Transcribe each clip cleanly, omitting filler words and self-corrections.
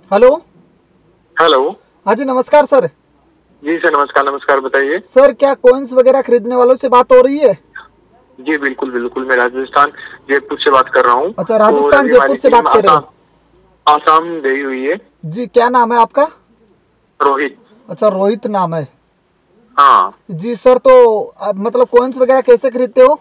Hello. Hello. हाँ जी, नमस्कार sir. जी sir, नमस्कार नमस्कार, बताइए। सर, क्या कॉइन्स वगैरह खरीदने वालों से बात हो रही है? जी बिल्कुल बिल्कुल, मैं राजस्थान जयपुर से बात कर रहा हूँ। अच्छा, और राजस्थान अभी जयपुर हमारी से टीम बात कर रहे हो? आसाम गई हुई है। जी, क्या नाम है आपका? रोहित। अच्छा, रोहित नाम है। हाँ। जी सर, तो मतलब कॉइन्स वगैरह कैसे खरीदते हो?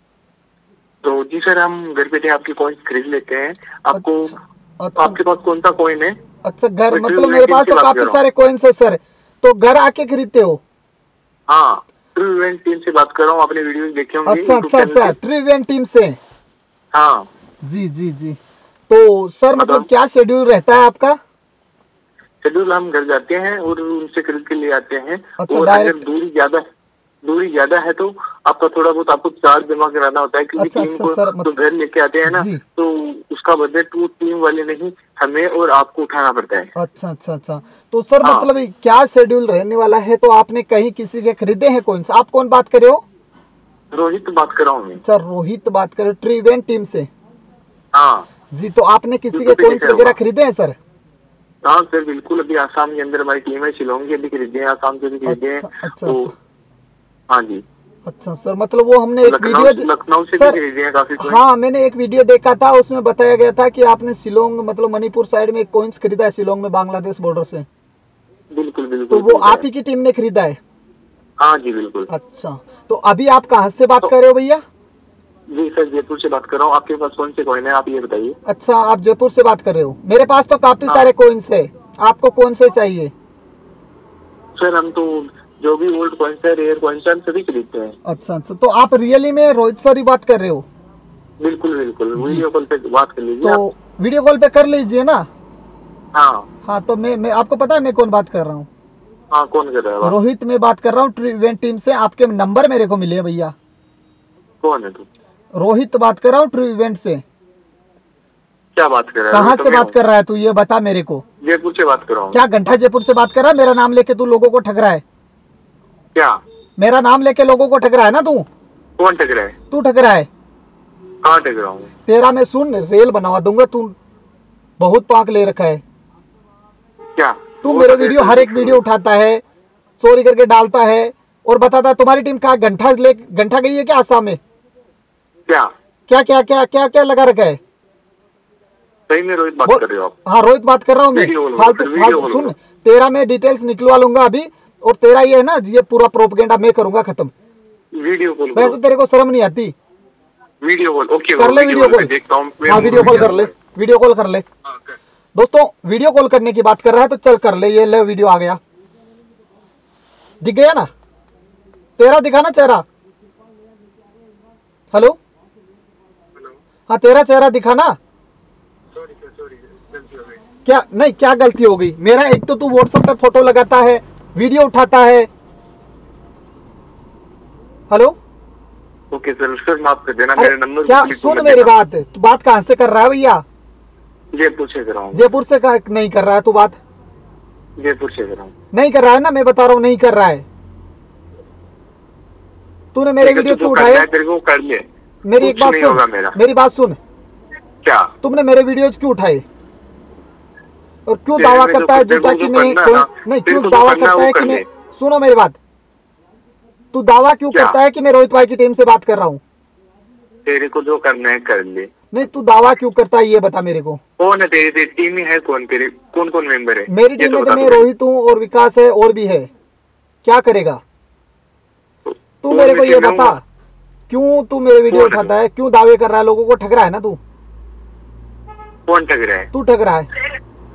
तो जी सर, हम घर बैठे आपकी कॉइन खरीद लेते हैं। आपको अच्छा अच्छा। आपके पास कौन सा कॉइन है? अच्छा, घर मैं ट्रू मतलब मेरे इवेंट टीम पास से तो बात कर काफी रहा हूँ। सारे कॉइन्स है सर। तो घर आके खरीदते हो? हाँ, ट्रू इवेंट टीम से बात कर रहा हूँ। आपने वीडियो देखे होंगे अच्छा यूट्यूब अच्छा चैनल अच्छा, पे। ट्रिवियन टीम से। हाँ। जी जी जी। तो सर, मतलब मतलब क्या शेड्यूल रहता है आपका? शेड्यूल, हम घर जाते हैं और उनसे खरीद के ले आते हैं। अच्छा, और अगर डायरेक्ट। दूरी ज्यादा है तो आपका थोड़ा बहुत आपको चार्ज जमा कराना होता है, क्योंकि अच्छा टीम अच्छा को सर, तो घर लेके आते हैं ना। जी। तो उसका बजट वो टीम वाले नहीं, हमें और आपको उठाना पड़ता है। अच्छा अच्छा अच्छा। तो सर, हाँ। मतलब क्या शेड्यूल रहने वाला है? तो आपने कहीं किसी के खरीदे हैं कौन सा? आप कौन बात कर रहे हो? रोहित बात कर रहा हूँ मैं। अच्छा, रोहित बात कर रहे हो ट्रिवेन टीम से? हाँ। जी, तो आपने किसी के यूट्यूब पे कॉइन्स देखा वगैरह होगा। खरीदे हैं सर? हाँ सर बिल्कुल, अभी आसाम के अंदर हमारी टीम है, शिलोंग के भी खरीदे हैं, आसाम के भी खरीदे हैं। अच्छा अच्छा तो अच्छा। हाँ जी। अच्छा सर, मतलब वो हमने एक लखनऊ वीडियो लखनऊ से भी सर, खरीदे हैं काफी कोई। हाँ, मैंने एक वीडियो देखा था, उसमें बताया गया था कि आपने शिलोंग मतलब मणिपुर साइड में एक कॉइन्स खरीदा है, शिलोंग में बांग्लादेश बॉर्डर से। बिल्कुल तो बिल्कुल वो खरीदा आप है। ही की टीम ने खरीदा है? हाँ जी बिल्कुल। अच्छा। तो अभी आप कहाँ से बात तो कर रहे हो भैया? जी सर, जयपुर से बात कर रहा हूँ। आपके पास कौन से कॉइन है, आप ये बताइए। अच्छा, आप जयपुर से बात कर रहे हो। मेरे पास तो काफी हाँ सारे कॉइन्स है। आपको कौन से चाहिए? सर, हम तो जो भी ओल्ड कॉइन्स है, रेयर कॉइन्स है, हम सभी खरीदते हैं। अच्छा अच्छा, तो आप रियली में रोहित सर ही बात कर रहे हो? बिल्कुल बिल्कुल, जी। वीडियो कॉल पे बात कर लीजिए तो आप। वीडियो कॉल पे कर लीजिए ना। हाँ। हाँ, तो मैं आपको पता है मैं कौन बात कर रहा हूँ? हाँ, कौन कर रहा है बात? रोहित में बात कर रहा हूँ ट्रू इवेंट टीम से। आपके नंबर मेरे को मिले हैं भैया। कौन है तू? रोहित बात कर रहा हूँ ट्रू इवेंट से। क्या बात कर रहा है? कहाँ रोहित तो से मैं बात हूँ। कर रहा है तू, ये बता मेरे को। जयपुर से बात कर रहा हूँ। क्या घंटा जयपुर से बात कर रहा है? मेरा नाम लेके तू लोगों को ठग रहा है? क्या? मेरा नाम लेके लोगों को ठग रहा है ना तू? कौन टक रहा है? तू ठग रहा है। कहाँ टक रहा हूँ? तेरा मैं सुन रेल बनवा दूंगा। तू बहुत पाक ले रखा है। क्या? तू वो मेरे टक वीडियो रहा हर है एक वीडियो उठाता है, चोरी करके डालता है और बताता है तुम्हारी टीम कहाँ। घंटा गई है क्या आसाम में? क्या? क्या क्या क्या क्या क्या लगा रखा है? सही में रोहित बात बोल। कर रहे हो आप? हाँ, रोहित बात कर रहा हूँ मैं। वीडियो कॉल करो, फालतू फिर वीडियो फालतू कॉल सुन। करो। तेरा मैं डिटेल्स निकलवा लूंगा अभी। और तेरा ये है ना, ये पूरा प्रोपगेंडा मैं करूंगा खत्म। वीडियो कॉल मैं करो। तो तेरे को शर्म नहीं आती? वीडियो कॉल ओके कर करो, ले वीडियो वीडियो कॉल पे कॉल। देखता हूँ मैं हाँ, मूवी वीडियो में कॉल क्या कर ले। हुआ है। वीडियो कॉल कर ले। हाँ, कर। दोस्तों, वीडियो कॉल करने की बात कर रहा है तो चल कर ले। ये ले, वीडियो आ गया। दिख गया ना? तेरा दिखा ना चेहरा? हेलो। हेलो। हाँ, तेरा चेहरा दिखा ना? सॉरी सर, सॉरी, गलती हो गई। क्या नहीं, क्या गलती हो गई? मेरा एक तो तू व्हाट्सएप पे फोटो लगाता है, वीडियो उठाता है। हेलो। ओके सर, सर माफ कर देना, अरे मेरे नंबर को क्या, क्लिक सुन मत मेरी देना। बात। तू बात कहाँ से कर रहा है भैया? जयपुर से कर रहा हूँ। जयपुर से नहीं कर रहा है तू बात? जयपुर से कर रहा हूँ। नहीं कर रहा है ना, मैं बता रहा हूँ नहीं कर रहा है। तूने मेरे ठीक है, वीडियो तू जो क्यों करना उठाए? है तेरे को कर ले। मेरी एक कुछ बात नहीं सुन। होगा मेरा। मेरी बात सुन। क्या? तुमने मेरे वीडियोज क्यों उठाए? और क्यों तेरे दावा में जो करता है तेरे झूठा को कि जो मैं करना है कोई? ना, नहीं, तेरे क्यों को जो दावा करना है करता वो है कि कर मैं? ले। सुनो मेरी बात। तू दावा क्यों क्या? करता है कि मैं रोहित भाई की टीम से बात कर रहा हूँ? तेरे को जो करना है कर ले। नहीं, तू दावा क्यों करता है ये बता मेरे को। कौन है तेरी टीम में? है कौन तेरे? कौन कौन मेंबर है? मेरी ये टीम तो में तो बता मैं दो पहले। रोहित हूँ और विकास है और भी है। क्या करेगा? तू कौन मेरे मैं को ये टीम बता। रहूंगा? क्यों तू मेरे वीडियो कौन है तू? उठाता है? क्यों दावे कर रहा है? लोगों को ठग रहा है ना तू? कौन ठग रहा है? तू ठग रहा है।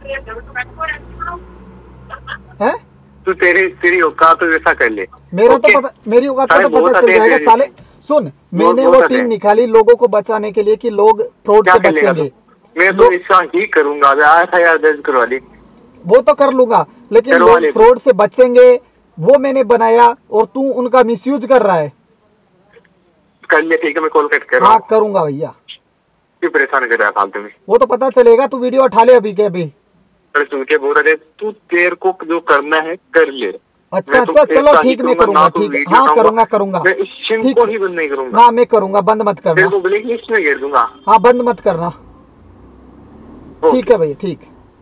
हैं? तू तेरी औकात तो वैसा कर ले। मेरा तो ओके। पता, मेरी औकात का साले तो पता बहुत चल आते हैं जाएगा तेरे साले। जैसे। सुन, बहुत मैंने वो बहुत आते टीम हैं। निकाली लोगों को बचाने के लिए कि लोग फ्रॉड क्या से कर लेगा तू? बचेंगे। मैं तो लो, ऐसा ही करूंगा। FIR दर्ज करवा ली। वो तो कर लूंगा, लेकिन करवा लोग ले तू। फ्रॉड से बचेंगे। वो मैंने बनाया और तू उनका मिसयूज कर रहा है। कर ले, ठीक है, मैं कॉल कट कर रहा हाँ, हूँ। करूंगा भैया। क्यों परेशान कर रहा है फालतू में? वो तो पता चलेगा। तू वीडियो उठा ले अभी के अभी। अरे सुन के बोल रहे, तू तेरे को जो करना है कर ले। अच्छा मैं तो अच्छा, चलो ऐसा ही ठीक, मैं करूंगा करूंगा। ना, तो ठीक है, वीडियो हाँ, उठाऊंगा। करूंगा करूंगा। मैं इस सिम ठीक को है ही बंद नहीं करूंगा। ना, मैं करूंगा। बंद मत तेरे करना। को ब्लैक लिस्ट में घेर दूंगा। हाँ, बंद मत करना। ठीक ओके। है भैया, ठीक।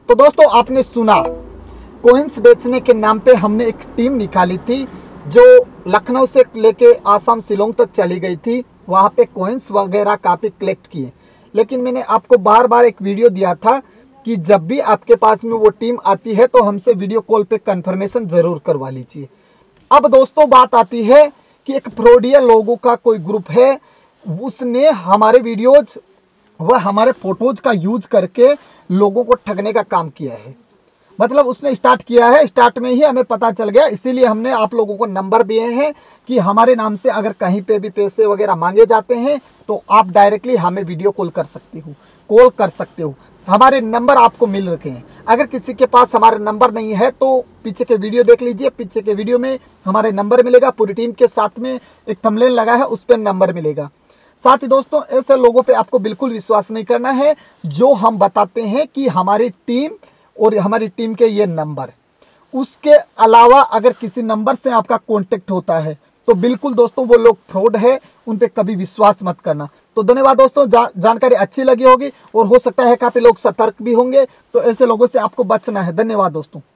तो दोस्तों आपने सुना, कॉइन्स बेचने के नाम पे हमने एक टीम निकाली थी जो लखनऊ से लेके आसाम शिलोंग तक चली गई थी। वहाँ पे कॉइन्स वगैरह काफ़ी कलेक्ट किए, लेकिन मैंने आपको बार बार एक वीडियो दिया था कि जब भी आपके पास में वो टीम आती है तो हमसे वीडियो कॉल पे कंफर्मेशन ज़रूर करवा लीजिए। अब दोस्तों बात आती है कि एक फ्रॉडिया लोगों का कोई ग्रुप है, उसने हमारे वीडियोज व हमारे फोटोज का यूज करके लोगों को ठगने का काम किया है। मतलब उसने स्टार्ट किया है, स्टार्ट में ही हमें पता चल गया, इसीलिए हमने आप लोगों को नंबर दिए हैं कि हमारे नाम से अगर कहीं पे भी पैसे वगैरह मांगे जाते हैं तो आप डायरेक्टली हमें वीडियो कॉल कर सकते हो। हमारे नंबर आपको मिल रखे हैं। अगर किसी के पास हमारे नंबर नहीं है तो पीछे के वीडियो देख लीजिए, पीछे के वीडियो में हमारे नंबर मिलेगा, पूरी टीम के साथ में एक थंबनेल लगा है, उस पर नंबर मिलेगा। साथ ही दोस्तों ऐसे लोगों पे आपको बिल्कुल विश्वास नहीं करना है जो हम बताते हैं कि हमारी टीम और हमारी टीम के ये नंबर, उसके अलावा अगर किसी नंबर से आपका कांटेक्ट होता है तो बिल्कुल दोस्तों वो लोग फ्रॉड है, उन पे कभी विश्वास मत करना। तो धन्यवाद दोस्तों, जानकारी अच्छी लगी होगी और हो सकता है काफ़ी लोग सतर्क भी होंगे, तो ऐसे लोगों से आपको बचना है। धन्यवाद दोस्तों।